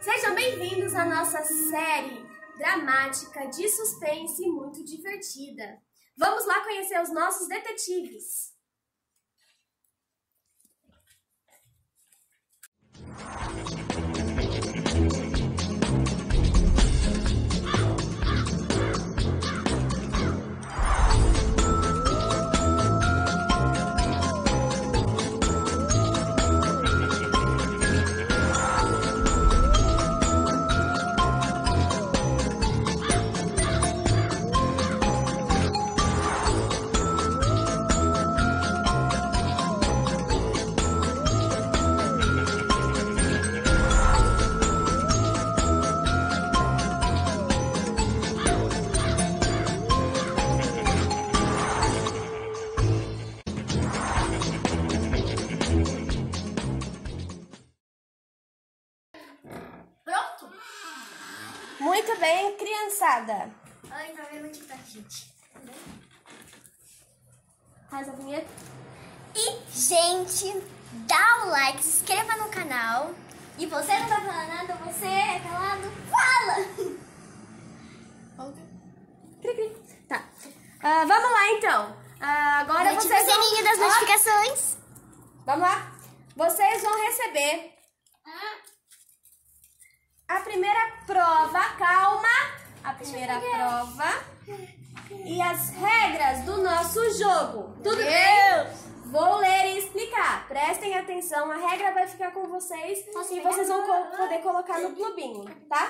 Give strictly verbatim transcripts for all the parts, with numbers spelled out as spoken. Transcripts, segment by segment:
Sejam bem-vindos à nossa série dramática de suspense muito divertida. Vamos lá conhecer os nossos detetives. Muito bem, criançada. Oi, tá vendo aqui pra gente? Faz a vinheta. E, gente, dá o like, se inscreva no canal. E você não tá falando nada, você é calado, fala! Cri, cri. Tá. Uh, vamos lá, então. Uh, agora Ative vocês o sininho das vão... notificações. Vamos lá. Vocês vão receber a primeira prova, calma, a primeira prova e as regras do nosso jogo. Tudo bem? Vou ler e explicar. Prestem atenção, a regra vai ficar com vocês e vocês vão co poder colocar no clubinho, tá?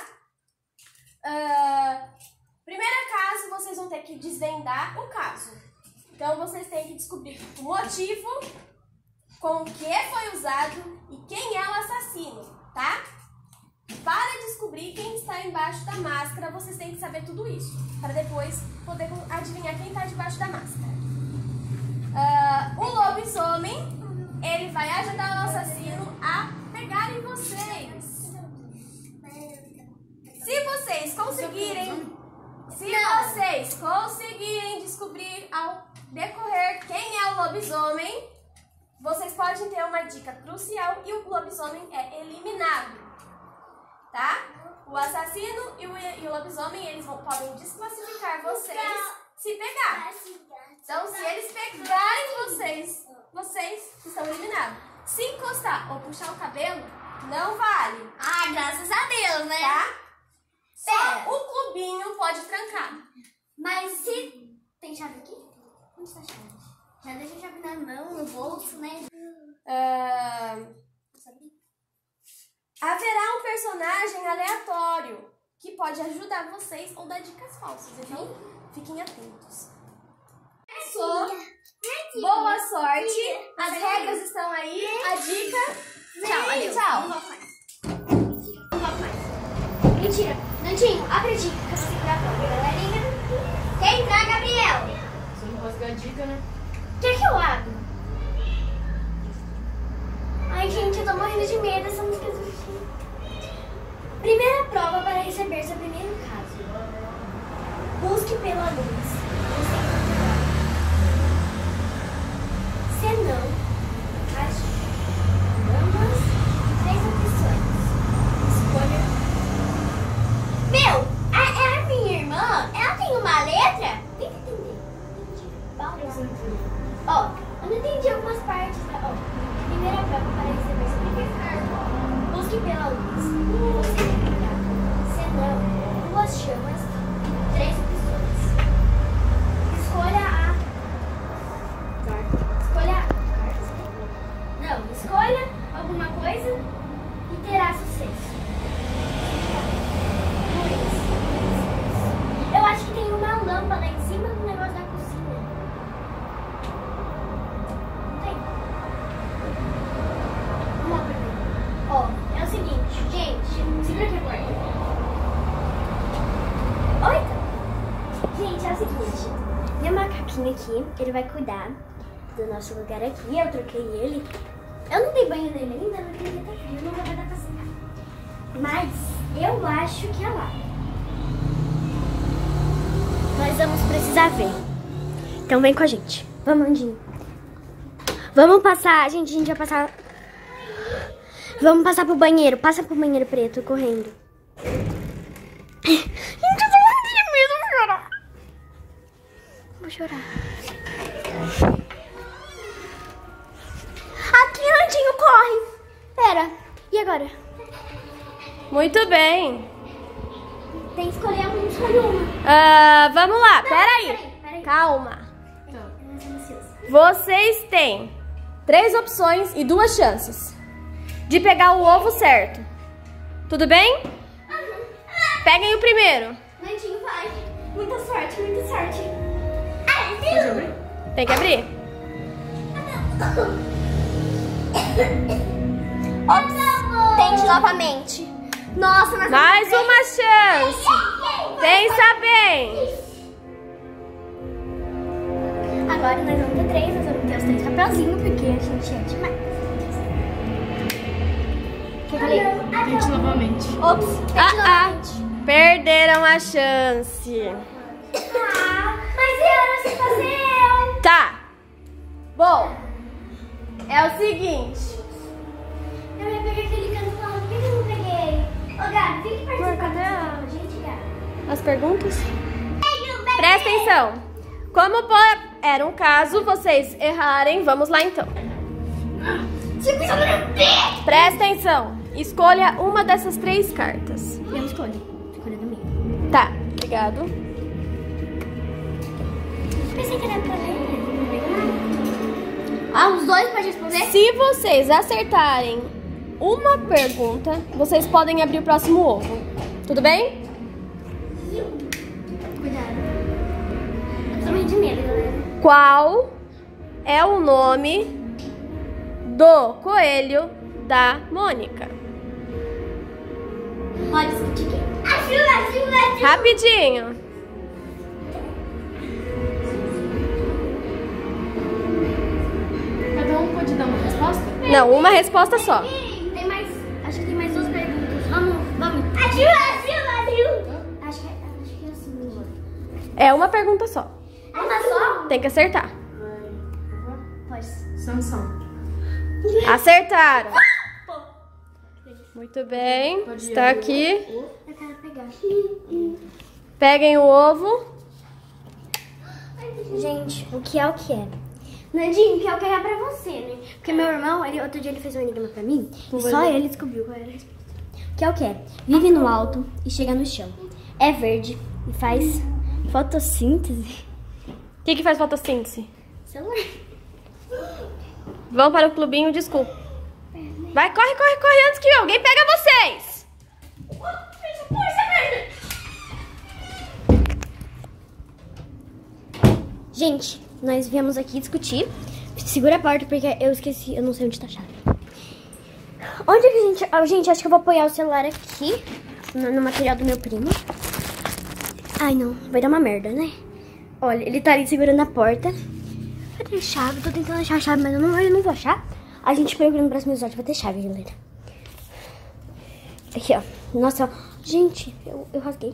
Uh, primeiro caso, vocês vão ter que desvendar o caso. Então, vocês têm que descobrir o motivo, com o que foi usado e quem é o assassino, tá? Para descobrir quem está embaixo da máscara, vocês têm que saber tudo isso, para depois poder adivinhar quem está debaixo da máscara. Uh, o lobisomem, ele vai ajudar o assassino a pegarem vocês. Se vocês conseguirem, se vocês conseguirem descobrir ao decorrer quem é o lobisomem, vocês podem ter uma dica crucial e o lobisomem é eliminado. Tá? O assassino e o, e o lobisomem, eles vão, podem desclassificar vocês se pegar. Então, se eles pegarem vocês, vocês estão eliminados. Se encostar ou puxar o cabelo, não vale. Ah, graças a Deus, né? Tá? Só Pera. o clubinho pode trancar. Mas se... Tem chave aqui? Onde está a chave? Já deixa a chave na mão, no bolso, né? Uh... Haverá um personagem aleatório que pode ajudar vocês ou dar dicas falsas, então fiquem atentos. Começou. Boa sorte. As regras estão aí. A dica. Tchau, Adeus. tchau. Não vou mais. Não vou mais. Mentira. Nandinho, abre a dica que eu vou segurar a prova, galerinha. Quem entrar, Gabriel? Você não conseguiu a dica, né? Quer que eu abra? Ai, gente, eu tô morrendo de medo dessa música do filme. Primeira prova para receber seu primeiro caso. Busque pela luz. Se não, ache ambas três opções. Escolha. Meu, a, a minha irmã, ela tem uma letra? Tem que entender. Entendi. Ó, eu não entendi algumas partes. Ó, primeira prova para receber seu primeiro caso. Busque pela luz. Você irá. Se não, duas chamas e três opções. Escolha a carta. Escolha a carta. Não, escolha alguma coisa e terá sucesso. Eu acho que tem uma lâmpada em cima do negócio da cozinha. Não tem? Vamos lá pra ver. Ó, é o seguinte, gente, segura aqui a porta. Oi, então. Gente, é o seguinte, meu macaquinho aqui, ele vai cuidar do nosso lugar aqui, eu troquei ele. Eu não dei banho nele ainda, porque ele tá frio, não vai dar pra secar. Mas eu acho que é lá. Nós vamos precisar ver. Então vem com a gente. Vamos, Andinho. Vamos passar, gente, a gente vai passar... Vamos passar pro banheiro. Passa pro banheiro preto, correndo. Gente, eu tô morrendo de medo, vou chorar. Vou chorar. Aqui, Nandinho, corre. Pera, e agora? Muito bem. Tem que escolher um, escolhe uma. Ah, vamos lá, peraí. Peraí, peraí. Calma. Tá. Vocês têm três opções e duas chances de pegar o ovo certo. Tudo bem? Peguem o primeiro. Nandinho, vai. Muita sorte, muita sorte. Pode abrir? Tem que abrir. Ops, tente novamente. Nossa, mas... Mais uma chance. Pensa bem. Agora nós vamos ter três, nós vamos ter os três papelzinhos, porque a gente é demais. O que eu falei? Tente novamente. Ops, tente Ah, ah. novamente. Perderam a chance. Ah, mas eu não sei fazer eu. Tá. Bom, é o seguinte. Eu ia pegar aquele canto lá, por que eu não peguei? Ô, Gabi, vem que participar cadê a- com a gente, Gabi. As perguntas? Pegue o bebê. Presta atenção. Como po- era um caso vocês errarem, vamos lá então. Você precisa do bebê. Presta atenção. Escolha uma dessas três cartas. Eu escolho. Escolha do meio. Tá, obrigado. Pensei que era pra ler. Ah, os dois podem responder? Se vocês acertarem uma pergunta, vocês podem abrir o próximo ovo. Tudo bem? Cuidado. Eu tô morrendo de medo, galera. Qual é o nome do coelho da Mônica? Pode discutir quem? Ajuda, ajuda, ajuda. Rapidinho. Cada um pode dar uma resposta? Não, uma resposta só. Tem mais, acho que tem mais duas perguntas. Vamos, vamos. Ajuda, ajuda, ajuda. Acho que, acho que é assim, amor. É uma pergunta só. Uma só? Tem que acertar. Pode. Sansão. Acertaram. Muito bem. Pode ir Está abrir aqui. o- Eu quero pegar. Peguem o ovo. Gente, o que é o que é? Nandinho, o que é o que é pra você, né? Porque meu irmão, ele, outro dia ele fez um enigma pra mim e só ele descobriu qual era a resposta. O que é o que é? Vive no alto e chega no chão. É verde e faz fotossíntese. O que, que faz fotossíntese? Celular. Vão para o clubinho, desculpa. Vai, corre, corre, corre antes que alguém pega vocês. Gente, nós viemos aqui discutir. Segura a porta porque eu esqueci, eu não sei onde tá a chave. Onde que a gente... Ah, gente, acho que eu vou apoiar o celular aqui, no, no material do meu primo. Ai, não, vai dar uma merda, né? Olha, ele tá ali segurando a porta. Cadê a chave? Tô tentando achar a chave, mas eu não, eu não vou achar. A gente procura no próximo episódio, vai ter chave, galera. Aqui, ó. Nossa, ó. Gente, eu, eu rasguei.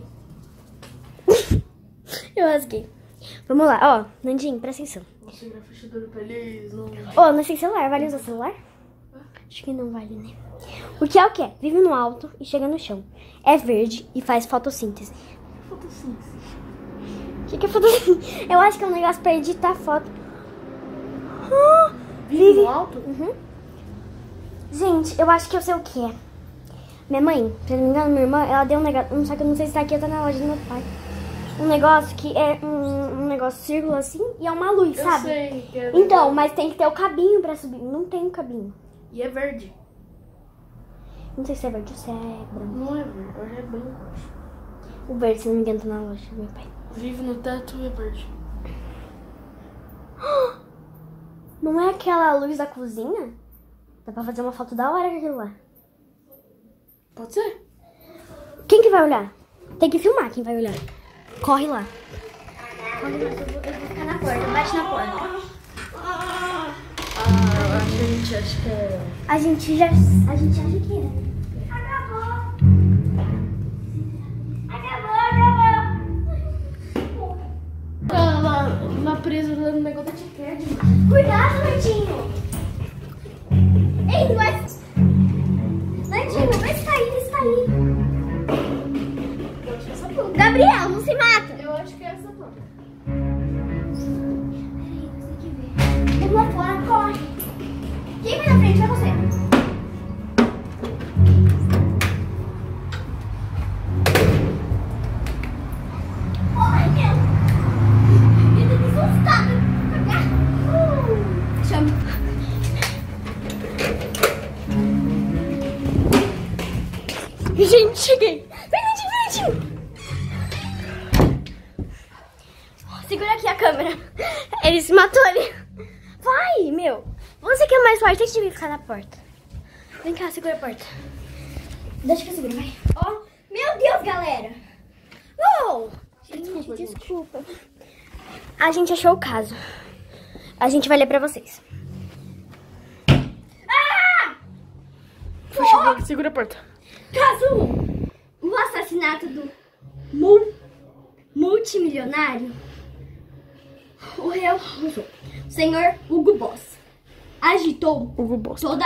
Eu rasguei. Vamos lá, ó. Nandinho, presta atenção. Nossa, a fechadura pra eles não... Ó, não sei celular. Vale usar celular? Acho que não vale, né? O que é o que é? Vive no alto e chega no chão. É verde e faz fotossíntese. Fotossíntese. O que, que é fotossíntese? Eu acho que é um negócio pra editar foto. Ah, Vive no alto? Uhum. Gente, eu acho que eu sei o que é. Minha mãe, se não me engano, minha irmã, ela deu um negócio. Só que eu não sei se tá aqui ou tá na loja do meu pai. Um negócio que é um, um negócio círculo assim e é uma luz, Eu sabe? sei. Que é Então, mas tem que ter o cabinho pra subir. Não tem o cabinho. E é verde. Não sei se é verde ou se é branco. Não é verde, hoje é branco, eu acho. O verde, se não me engano, tá na loja do meu pai. Vive no teto e é verde. Não é aquela luz da cozinha? Dá pra fazer uma foto da hora com aquilo lá. Pode ser? Quem que vai olhar? Tem que filmar quem vai olhar. Corre lá. Corre lá, eu vou, eu vou ficar na porta. Bate na porta. Ah, eu acho que a gente acha que é... A gente já... A gente acha que é. Acabou. Acabou, acabou. Ela lá presa no negócio da Ticad. Cuidado, Martinho. Ei, não vai... Gente, cheguei. Vem, Nandinho, vem, Nandinho. Segura aqui a câmera. Ele se matou ali. Vai, meu. Você que é mais forte, deixa eu ficar na porta. Vem cá, segura a porta. Deixa que eu seguro, vai. Ó, oh, meu Deus, galera. Uou. Gente, desculpa, desculpa. Gente. A gente achou o caso. A gente vai ler pra vocês. Ah! Fecha, segura a porta. Caso um. O assassinato do mul multimilionário. O réu, o senhor Hugo Boss, agitou Hugo Boss. toda...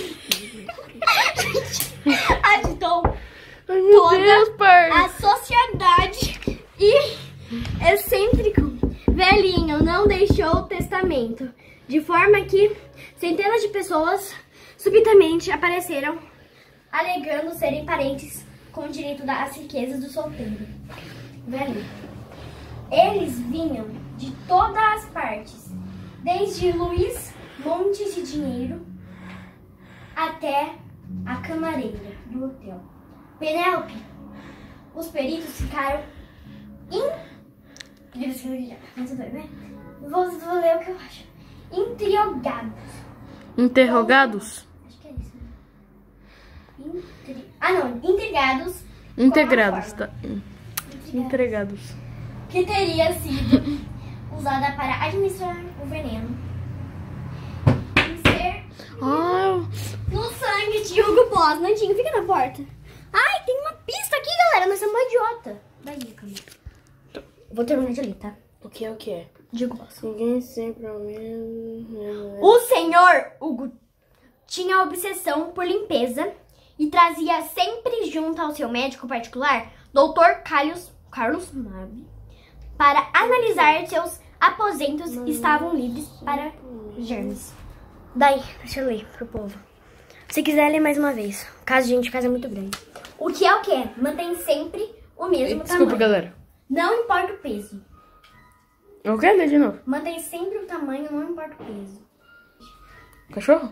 agitou Ai, meu toda Deus, pai. a sociedade e excêntrico velhinho não deixou testamento, de forma que centenas de pessoas subitamente apareceram alegando serem parentes com direito das riquezas do solteiro velhinho. Eles vinham de todas as partes, desde Luiz Montes de Dinheiro até a camareira do hotel Penélope. Os peritos ficaram in... Vou, vou ler o que eu acho. Interrogados. Interrogados? Acho que é isso. Intri... Ah, não. Intrigados. Integrados, tá. Entregados. Que teria sido usada para administrar o veneno e ser Ah, no sangue de Hugo Boss. Nandinho, fica na porta. Ai, tem uma pista aqui, galera. Nós somos uma idiota. Daí, Camila. Vou terminar de ler, tá? o que é o que é? De Hugo Boss. Ninguém sempre é o mesmo. O senhor Hugo tinha obsessão por limpeza e trazia sempre junto ao seu médico particular, doutor Carlos, Carlos Mabe, para analisar seus aposentos estavam livres para germes. Daí, deixa eu ler pro povo. Se quiser ler mais uma vez, o caso de gente de casa é muito grande. O que é o que é? Mantém sempre o mesmo Desculpa, tamanho. galera. Não importa o peso. Eu quero ler de novo. Mantém sempre o tamanho, não importa o peso. Cachorro?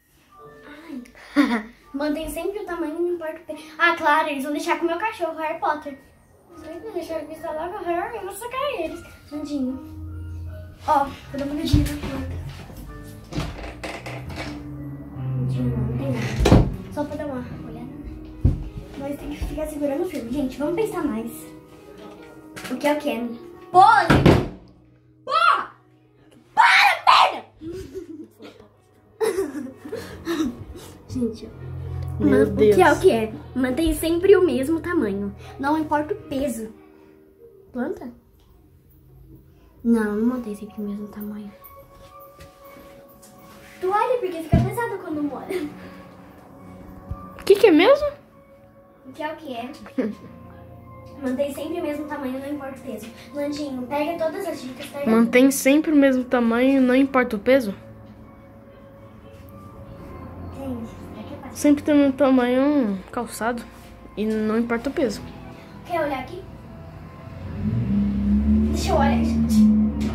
Mantém sempre o tamanho, não importa o peso. Ah, claro, eles vão deixar com o meu cachorro, Harry Potter. Eles vão deixar aqui instalar com o Harry, eu vou sacar eles. Nandinho. Ó, vou dar uma olhadinha na porta. Nandinho, não tem nada. Só pra dar uma olhada, né? Nós temos que ficar segurando o filme. Gente, vamos pensar mais. O que é o que é? Pose! Pô! Para, merda! Gente, Meu o Deus. que é o que é? Mantém sempre o mesmo tamanho. Não importa o peso. Planta? Não, não mantém sempre o mesmo tamanho. Toalha, porque fica pesado quando molha. O que que é mesmo? O que é o que é? Mantém sempre o mesmo tamanho, não importa o peso. Nandinho, pega todas as dicas, tá? Mantém sempre o mesmo tamanho, não importa o peso? Gente, será que é fácil? Sempre tem o mesmo tamanho calçado e não importa o peso. Quer olhar aqui? Deixa eu olhar, gente.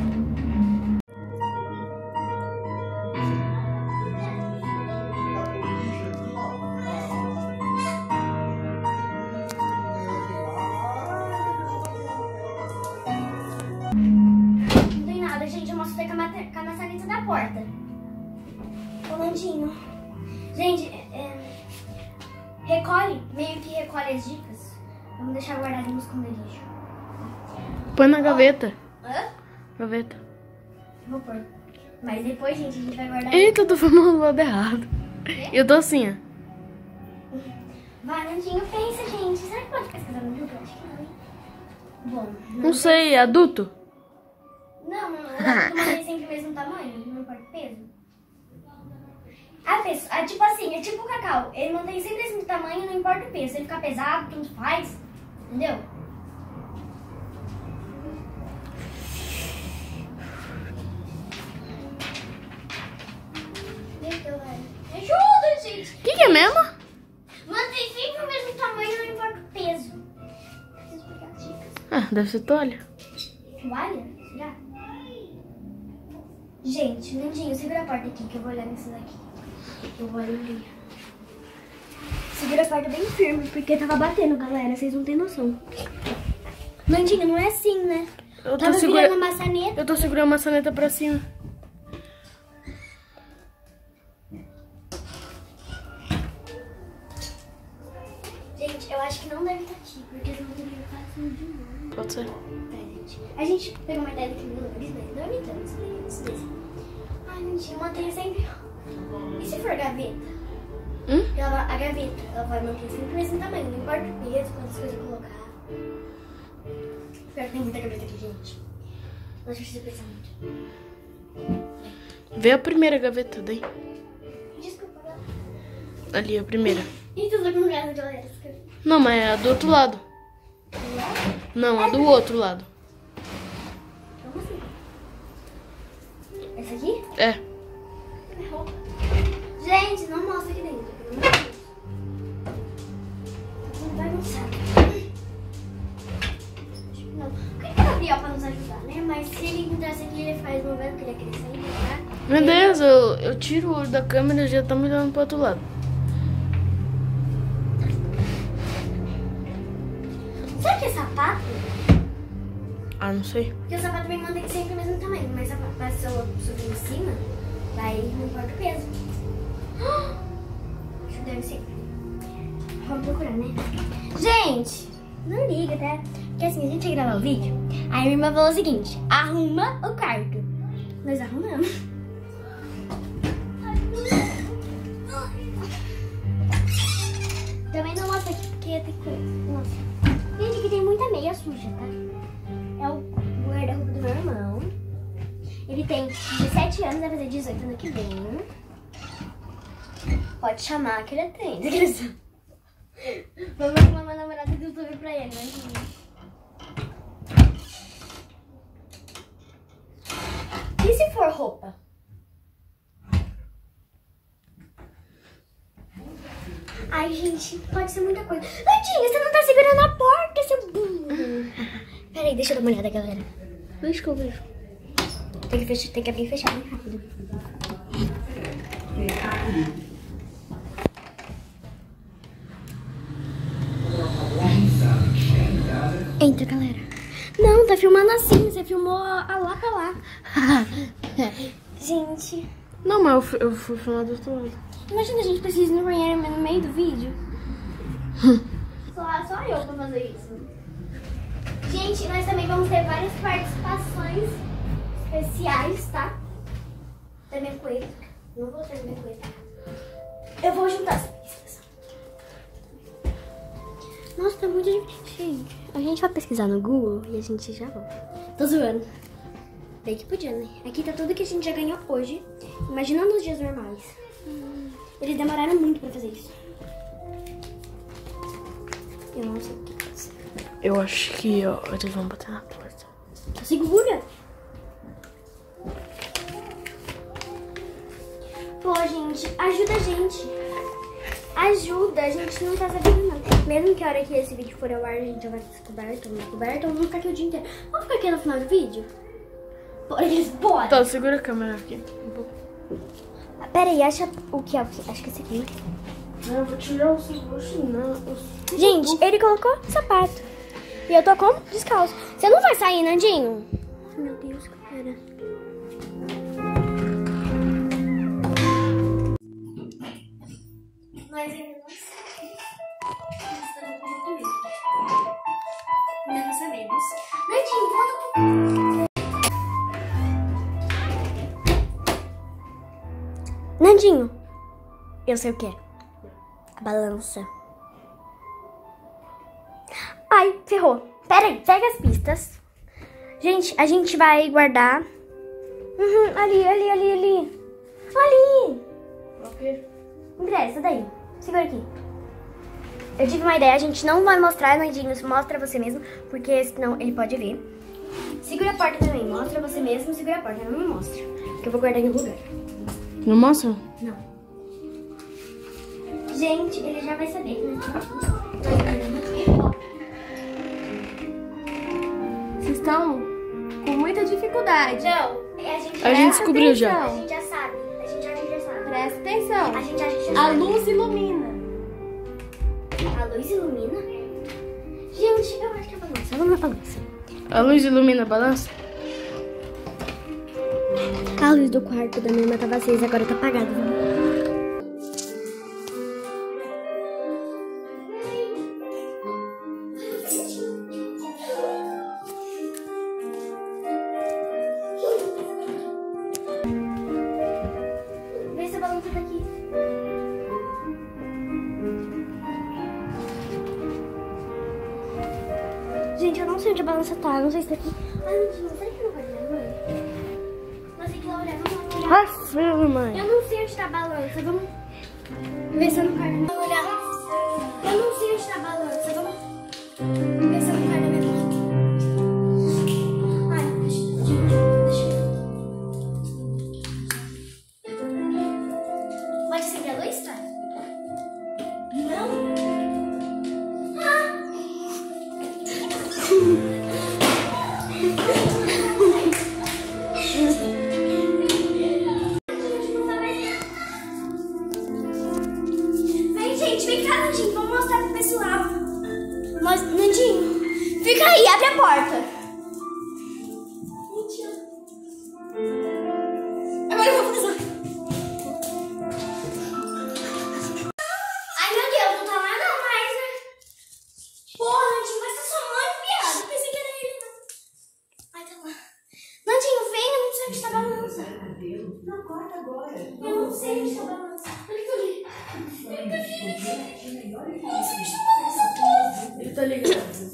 Não tem nada, gente. Eu mostrei com a mata- com a maçaneta da porta. Ô, Landinho. Gente, é, é, recolhe, meio que recolhe as dicas. Vamos deixar guardado no esconderijo. Põe na gaveta. Hã? Gaveta. Vou pôr. Mas depois, gente, a gente vai guardar. Eita, eu tô falando do lado errado. Eu tô assim, ó. Vai, Landinho, pensa, gente. Será que pode pesquisar no Google? Acho que não, hein? Bom, Não sei, adulto? Não, não, não mantém sempre o mesmo tamanho, não importa o peso. A pessoa, a, tipo assim, é tipo o cacau. Ele mantém sempre esse tamanho, não importa o peso. Se ele ficar pesado, tanto faz. Entendeu? Me ajuda, gente! O que que é mesmo? Mantém sempre o mesmo tamanho, não importa o peso. Preciso pegar as dicas. Ah, deve ser toalha. Toalha? Será? Gente, Nandinho, segura a porta aqui que eu vou olhar nisso daqui. Eu vou ali. Segura a porta bem firme, porque tava batendo, galera. Vocês não têm noção. Nandinho, não é assim, né? Eu tô, Tava segura... virando a maçaneta. eu tô segurando a maçaneta pra cima. Gente, eu acho que não deve estar aqui, porque senão teria passado de novo. Pode ser. Tá, gente. A gente pegou uma ideia do que meu nariz, né? Dormitamos, isso desse. Ai, Nandinho, mantenha sempre... E se for gaveta? Hum? Ela, a gaveta, ela vai manter sempre o mesmo tamanho, não importa o peso, quantas coisas eu colocar. Pior que tem muita gaveta aqui, gente. Nós precisamos pensar muito. Vê a primeira gaveta daí. Desculpa, galera. Ali, a primeira. E tudo no lugar, galera. Não, mas é a do outro lado. Não, a do outro lado. Como assim? Essa aqui? É. Gente, não mostra aqui dentro. Não vai mostrar. Não. Por que o Gabriel pra nos ajudar, né? Mas se ele entrasse aqui, ele faz uma vez que ele ia crescer, tá? Meu Deus, eu, eu tiro o olho da câmera e já tá me olhando pro outro lado. Será que é sapato? Ah, não sei. Porque o sapato também mantém sempre o mesmo tamanho. Mas sapato, se eu subir em cima, vai, não importa o peso. Acho que deve ser. Vamos procurar, né? Gente, não liga, tá? Porque assim, a gente ia gravar o vídeo. Aí a minha irmã falou o seguinte: arruma o quarto. Nós arrumamos. Também não mostra aqui porque tem coisa. Nossa. Gente, aqui tem muita meia suja, tá? É o guarda-roupa do meu irmão. Ele tem dezessete anos, vai fazer dezoito ano que vem. Pode chamar que ele tem. Vamos arrumar uma namorada do YouTube pra ele, né? E se for roupa? Ai, gente, pode ser muita coisa. Nandinha, você não tá segurando a porta, seu burro. Peraí, deixa eu dar uma olhada, galera. Deixa que eu vejo. Tem que, fechar, tem que abrir e fechar bem rápido. Entra, galera. Não, tá filmando assim. Você filmou a lá pra lá. Gente. Não, mas eu fui, eu fui filmar do outro lado. Imagina a gente precisa ir no banheiro no meio do vídeo. só, só eu pra fazer isso. Gente, nós também vamos ter várias participações especiais, tá? Da minha coelha. Não vou ter minha coelha. Eu vou juntar as pistas. Nossa, tá muito difícil, gente. A gente vai pesquisar no Google e a gente já volta. Tô zoando. Bem que podia, né? Aqui tá tudo que a gente já ganhou hoje. Imagina nos dias normais. Eles demoraram muito pra fazer isso. Eu não sei o que fazer. Eu acho que ó, eles vão bater na porta. Tá segura? Pô, gente, ajuda a gente. Ajuda, a gente não tá sabendo nada. Mesmo que a hora que esse vídeo for ao ar, a gente já vai ter descoberto, descoberto, vamos ficar aqui o dia inteiro. Vamos ficar aqui no final do vídeo? Eles bora. Tá, segura a câmera aqui. Um pouco. Pera aí, acha o que é o que? Acho que esse aqui. Não, eu vou tirar o sapato, não. Eu... Gente, ele colocou sapato. E eu tô como? Descalço. Você não vai sair, Nandinho? Ai, meu Deus, cara. Nós ainda não sabemos. Ainda não sabemos. Nandinho, volta. Nandinho, eu sei o que é. A balança. Ai, ferrou. Pera aí, pega as pistas. Gente, a gente vai guardar. Uhum, ali, ali, ali, ali. Ali. Ok. Essa daí. Segura aqui. Eu tive uma ideia, a gente não vai mostrar, Nandinho, mostra você mesmo, porque senão ele pode ver. Segura a porta também, mostra você mesmo, segura a porta, não me mostra. Porque eu vou guardar em algum lugar. Não mostra? Não. Gente, ele já vai saber, né? Vocês estão com muita dificuldade. Não, a gente, A gente descobriu já. A gente já sabe. A gente já, já sabe. Presta atenção. A gente já, já A sabe. luz ilumina. luz ilumina? Gente, eu acho que é a balança. Vamos na balança. A luz ilumina a balança? A luz do quarto da minha irmã tava acesa, agora tá apagada. Vê se a balança tá aqui. Gente, eu não sei onde a balança tá, eu não sei se tá aqui. Ai, não sei, será que não vai dar, mãe? Mas tem que lá olhar, vamos lá olhar. Ah, frio, mãe. Eu não sei onde tá a balança, vamos ver se eu não paro. Vamos olhar. Eu não sei onde tá a balança, vamos ver se eu não paro minha mão. Ai, deixa, deixa eu. Pode acender a luz, tá? Não? Vem, gente, vem cá, Nandinho, vamos mostrar pro pessoal. Mas, Nandinho, fica aí, abre a porta. Agora eu vou fazer. Ai, meu Deus, não tá lá não mais, né? Porra, Nandinho, vai ser sua mãe, viado. Eu pensei que era ele, não. Ai, tá lá. Nandinho, vem, eu não sei onde tá a balança. Não, corta agora. Eu não sei onde tá a balança. Ele tá ali. Ele tá ali. Eu não sei onde tá a balança. Ele tá ligado.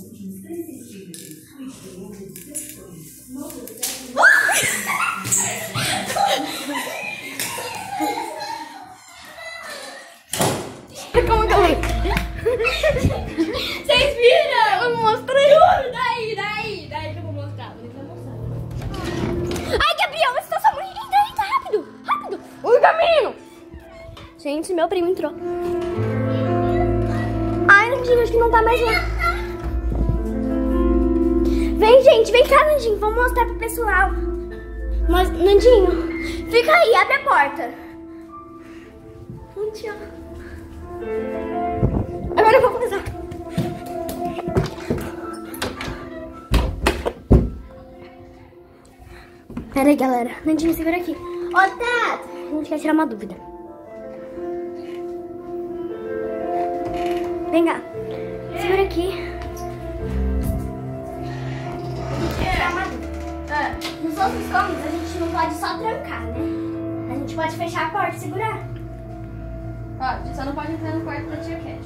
Calma, calma. Vocês viram? Eu mostrei. Juro, daí, daí, daí que eu vou mostrar. Vou tentar mostrar. Ai, Gabriel, você tá sua mãe. Entra, entra, rápido, rápido. O caminho. Gente, meu primo entrou. Ai, Nandinho, acho que não tá mais lá. Vem, gente, vem cá, Nandinho. Vamos mostrar pro pessoal. Mas, Nandinho, fica aí, abre a porta. Nandinho. Agora eu vou começar. Pera aí, galera. Nandinho, segura aqui. Ó, Tato, a gente quer tirar uma dúvida. Vem cá. Segura aqui. Tirar uma dúvida. Ah, Nos outros cômodos, a gente não pode só trancar, né? A gente pode fechar a porta e segurar. ó, só não pode entrar no quarto da tia Cat.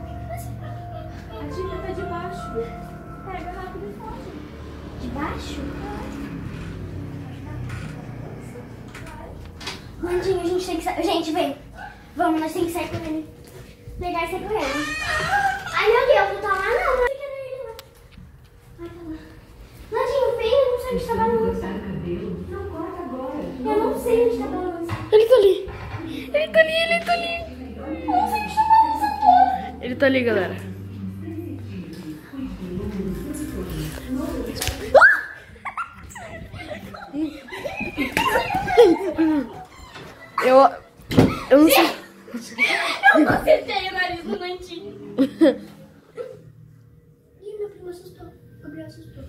A dica tá de baixo. Pega rápido e foge. De baixo? Nandinho, a gente tem que sair. Gente, vem. Vamos, nós temos que sair correndo. Pegar e sair correndo. Ai, meu Deus, não tá lá não. Mas fica ele lá. Ai, tá lá. Nandinho, vem, eu não sei onde tá a balança. Não, corta agora. Eu não sei onde tá a balança. Ele tá ali. Ele tá ali, ele tá ali. Eu não sei onde tá a balança, porra. Ele tá ali, galera. Eu... Eu não sei... Eu acertei o nariz do Nandinho. Ih, meu primo assustou. Gabriel assustou.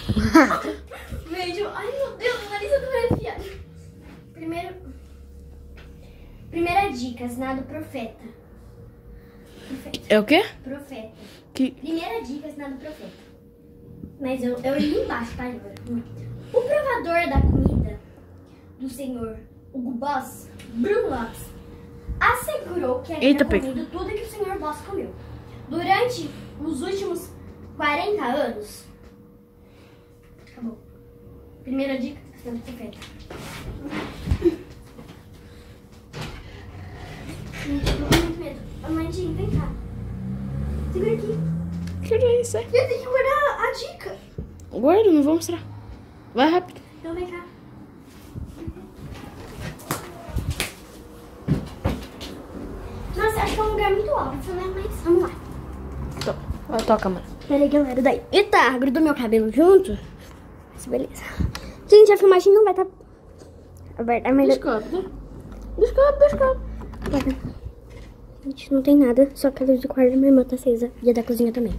Vejo. Ai, meu Deus, o nariz é do enfiado. Primeiro... Primeira dica, assinado profeta. Profeta. É o quê? Profeta. Que... Primeira dica, assinado profeta. Mas eu, eu li embaixo, tá, agora? O provador da comida do senhor Hugo Boss, Bruno Lopes, assegurou que havia Eita, comido tudo que o senhor Boss comeu. Durante os últimos quarenta anos... Acabou. Primeira dica, assinado profeta. Gente, eu tô com muito medo. Amandinho, vem cá. Segura aqui. Que é isso? É? Eu tenho que guardar a dica. Guarda, não vou mostrar. Vai rápido. Então vem cá. Nossa, acho que é um lugar muito óbvio, né? Mas vamos lá. Então, vai, toca, mano. Pera aí, galera. Daí. Eita, grudou meu cabelo junto. Mas beleza. Gente, a filmagem não vai estar... Tá... É melhor... Descobre, né? Descobre, descobre. Gente, não tem nada, só que a luz do quarto da minha irmã tá acesa e a da cozinha também.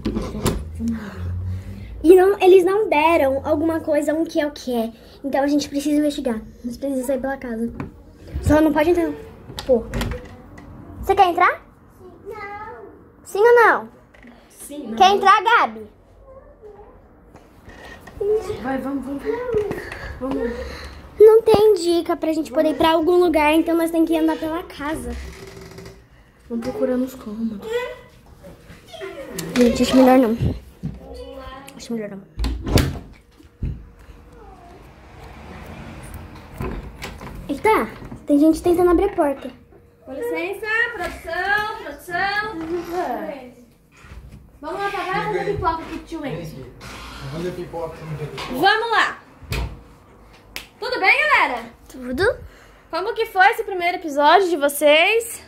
E não, eles não deram alguma coisa, um que é o que é. Então a gente precisa investigar. A gente precisa sair pela casa. Só não pode entrar. Pô. Você quer entrar? Não. Sim ou não? Sim, não. Quer entrar, Gabi? Vai, vamos, vamos. Vamos. Não tem dica pra gente poder ir pra algum lugar, então nós temos que andar pela casa. Vamos procurando os cômodos. Gente, acho melhor não. Acho melhor não. Eita, tem gente tentando abrir a porta. Com licença, produção, produção. Vamos lá, pagar fazer pipoca aqui, tio Enzo. Fazer pipoca, não tem pipoca. Vamos lá. Tudo bem, galera? Tudo? Como que foi esse primeiro episódio de vocês?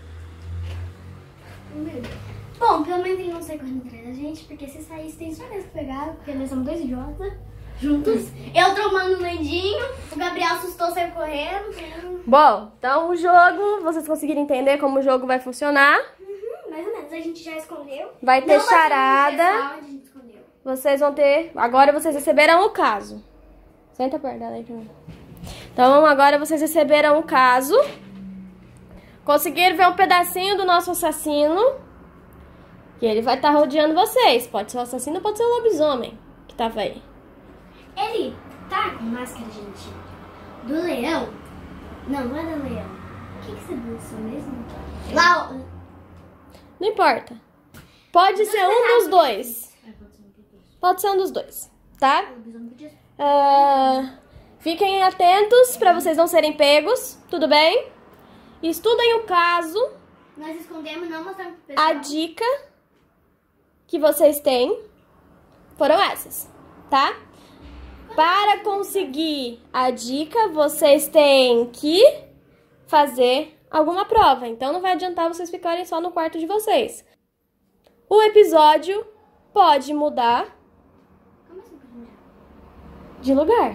Bom, pelo menos ele não saiu correndo atrás da gente, porque se saísse tem certeza que pegar, porque nós somos dois idiotas juntos. Eu tromando o Landinho, o Gabriel assustou, saiu correndo. Bom, então o jogo, vocês conseguiram entender como o jogo vai funcionar. Uhum, mais ou menos, a gente já escondeu. Vai ter Não vai ser no charada. pessoal, a gente escondeu. Vocês vão ter... Agora vocês receberão o caso. Senta perto dela aí pra mim. Então agora vocês receberam o caso. Conseguiram ver um pedacinho do nosso assassino. E ele vai estar rodeando vocês. Pode ser o assassino, pode ser o lobisomem que tava aí. Ele tá com máscara, gente, do leão? Não, não é do leão. O que que você dançou mesmo? Lá, Não importa. Pode ser um dos dois. Pode ser um dos dois, tá? Ah, fiquem atentos pra vocês não serem pegos, tudo bem? Estudem o caso. nós escondemos, não mostramos pro pessoal. A dica que vocês têm foram essas, tá? Para conseguir a dica, vocês têm que fazer alguma prova. Então não vai adiantar vocês ficarem só no quarto de vocês. O episódio pode mudar Como assim pode mudar? de lugar.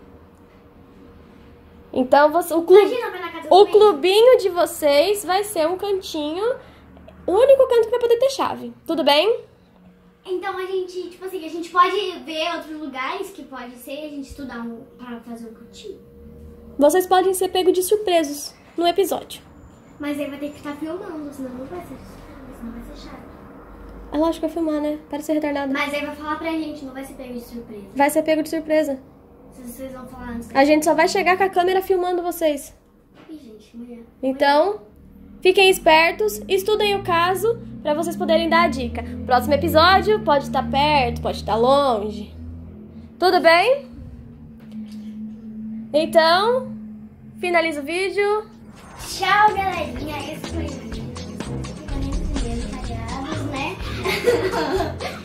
Então você, o, clube, Imagina, vai na casa do o meio. clubinho de vocês vai ser um cantinho, o único canto que vai poder ter chave. Tudo bem? Então a gente, tipo assim, a gente pode ver outros lugares que pode ser, a gente estudar um, pra fazer um cantinho. Vocês podem ser pegos de surpresos no episódio. Mas aí vai ter que estar filmando, senão não vai ser, senão vai ser chato. É lógico que vai filmar, né? Para ser retardado. Mas aí vai falar pra gente, não vai ser pego de surpresa. Vai ser pego de surpresa. Se vocês vão falar antes. A gente só vai chegar com a câmera filmando vocês. Ih, gente, mulher. Então, fiquem espertos, estudem o caso pra vocês poderem dar a dica. Próximo episódio pode estar perto, pode estar longe. Tudo bem? Então, finaliza o vídeo. Tchau, galerinha. Esse foi o primeiros cagados, né?